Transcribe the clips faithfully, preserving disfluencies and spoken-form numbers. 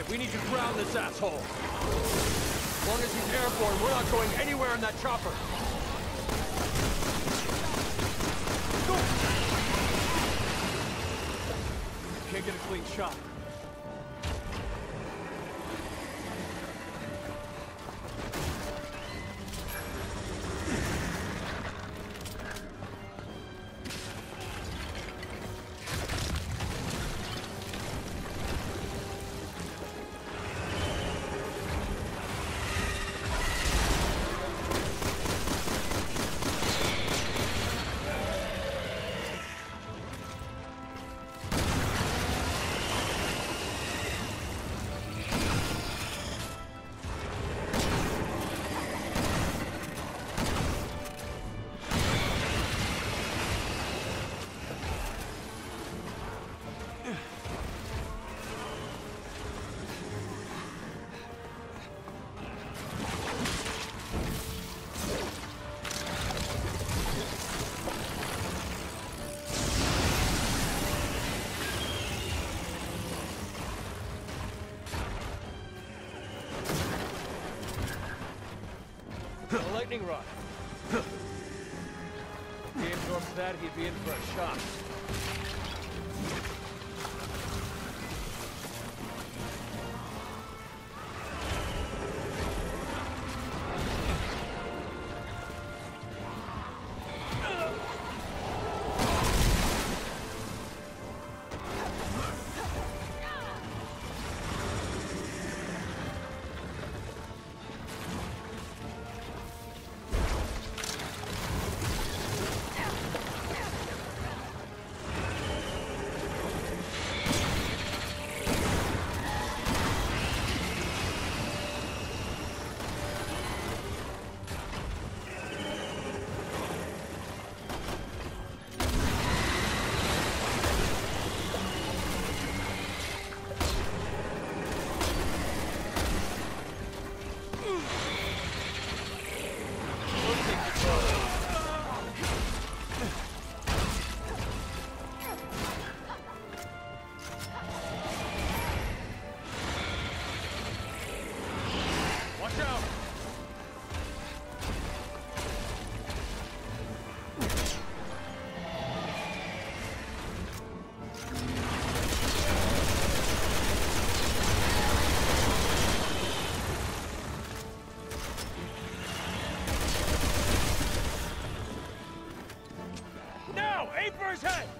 We need to ground this asshole. As long as he's airborne, we're not going anywhere in that chopper. Go! Can't get a clean shot. A lightning rod. If he absorbs that, he'd be in for a shock. Aim for his head!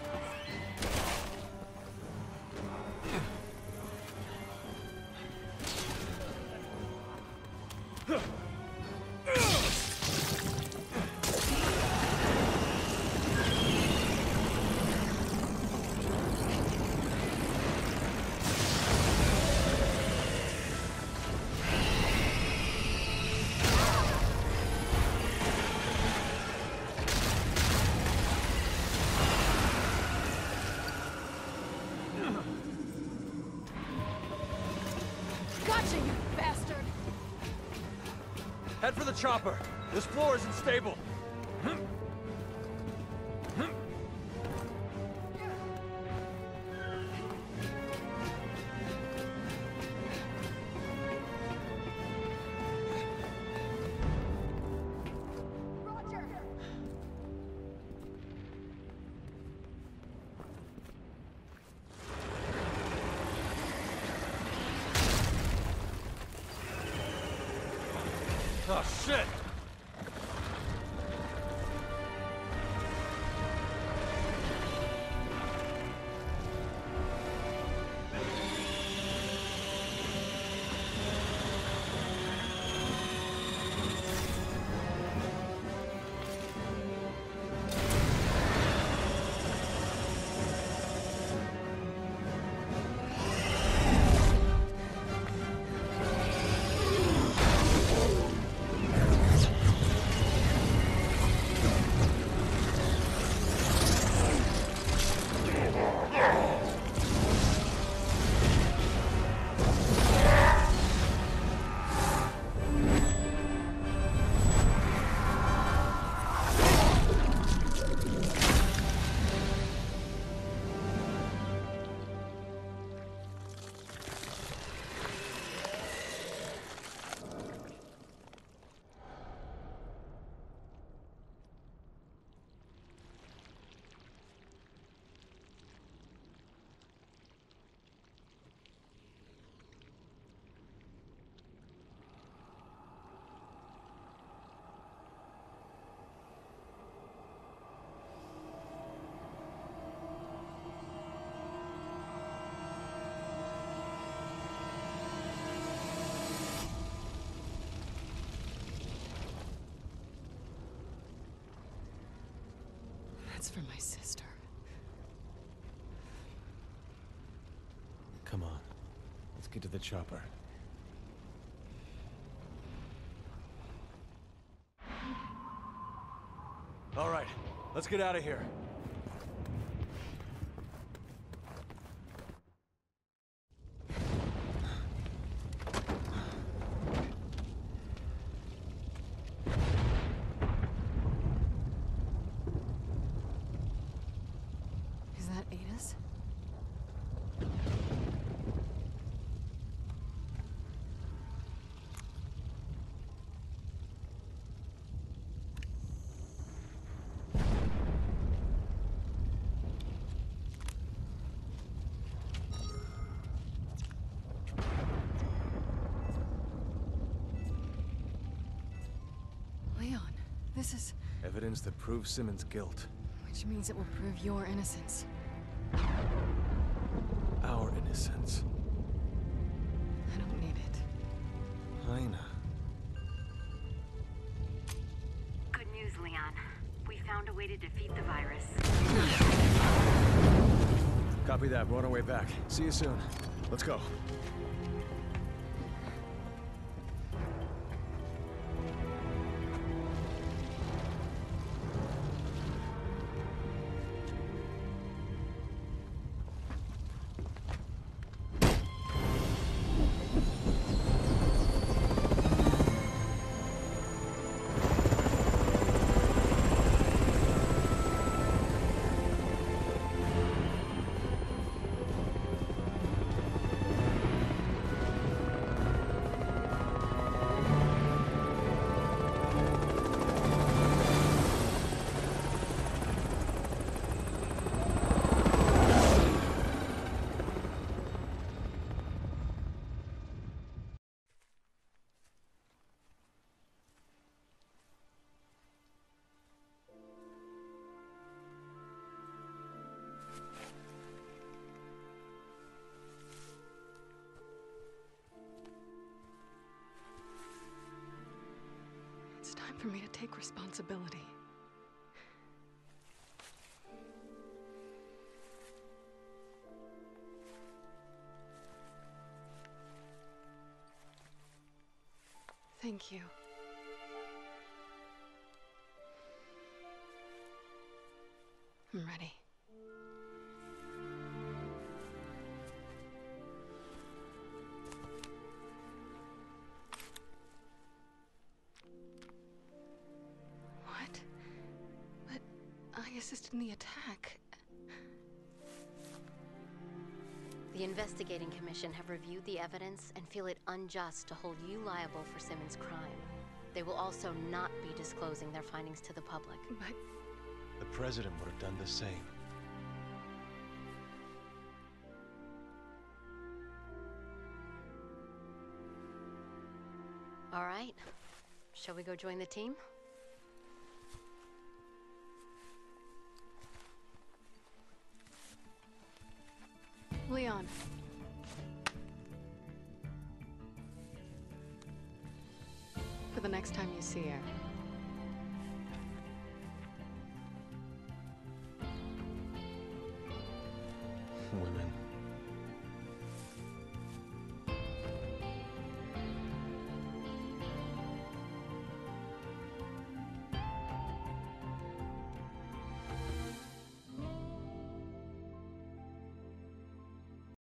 Gotcha, you bastard! Head for the chopper. This floor isn't stable. Oh, shit! It's for my sister. Come on. Let's get to the chopper. All right, let's get out of here. Is that Ada's? Leon, this is... Evidence that proves Simmons' guilt. Which means it will prove your innocence. Our innocence. I don't need it. Lena. Good news, Leon. We found a way to defeat the virus. Copy that. We're on our way back. See you soon. Let's go. It's time for me to take responsibility. Thank you. I'm ready. What? But I assisted in the attack. The investigating commission have reviewed the evidence and feel it unjust to hold you liable for Simmons' crime. They will also not be disclosing their findings to the public. But The president would have done the same. All right. Shall we go join the team? Leon. For the next time you see her,